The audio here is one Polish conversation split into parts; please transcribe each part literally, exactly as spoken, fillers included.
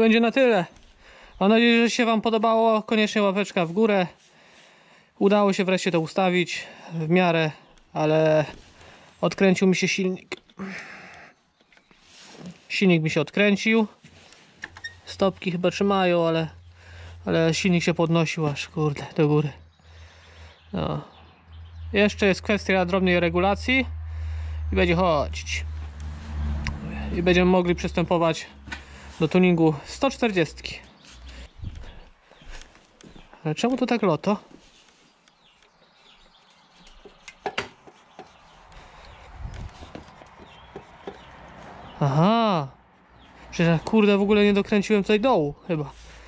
będzie na tyle. Mam nadzieję, że się wam podobało. Koniecznie łapeczka w górę. Udało się wreszcie to ustawić w miarę, ale odkręcił mi się silnik. Silnik mi się odkręcił. Stopki chyba trzymają, ale, ale silnik się podnosił aż kurde do góry. No. Jeszcze jest kwestia drobnej regulacji i będzie chodzić. I będziemy mogli przystępować do tuningu sto czterdzieści. Ale czemu to tak loto? Aha. Przecież kurde w ogóle nie dokręciłem tutaj dołu chyba.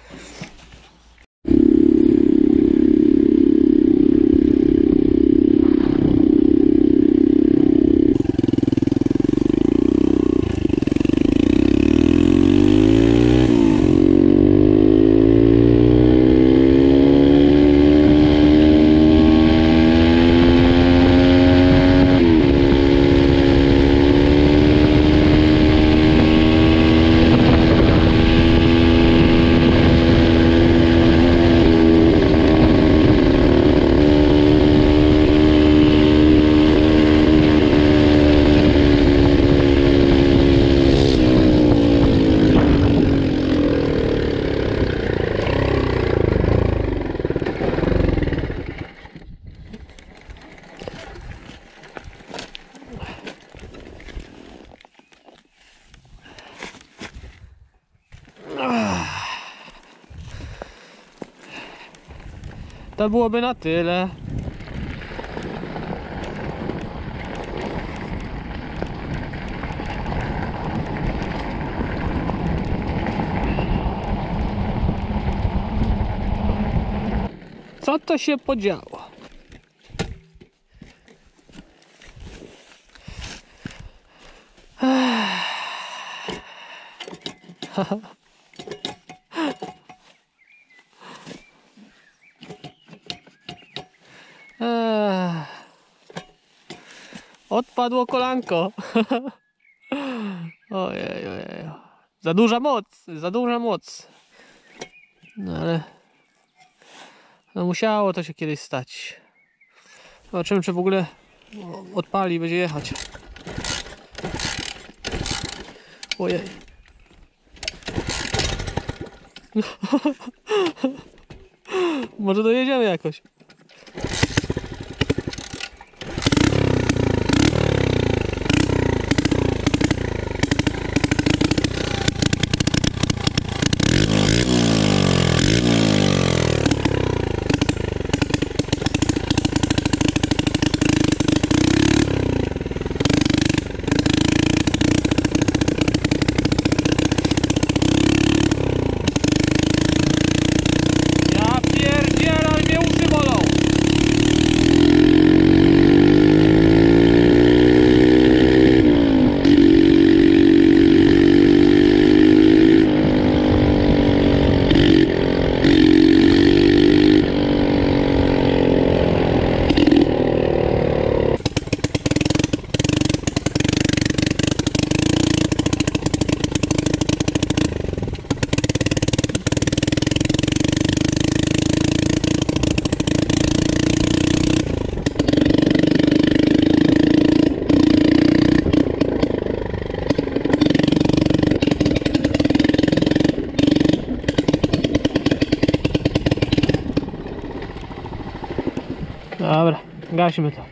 To byłoby na tyle. Co to się podziało? Odpadło kolanko. Ojej, ojej. Za duża moc, za duża moc. No ale no musiało to się kiedyś stać. Zobaczymy, czy w ogóle odpali, będzie jechać. Ojej. Może dojedziemy jakoś. Dobra, gasimy to.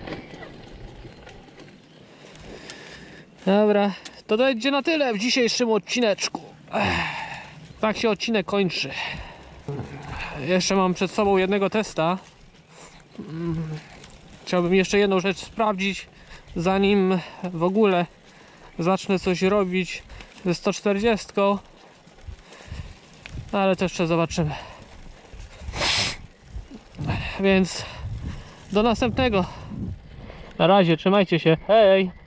Dobra, to będzie na tyle w dzisiejszym odcineczku. Tak się odcinek kończy. Jeszcze mam przed sobą jednego testa. Chciałbym jeszcze jedną rzecz sprawdzić, zanim w ogóle zacznę coś robić ze sto czterdzieści. Ale to jeszcze zobaczymy. Więc do następnego. Na razie, trzymajcie się. Hej!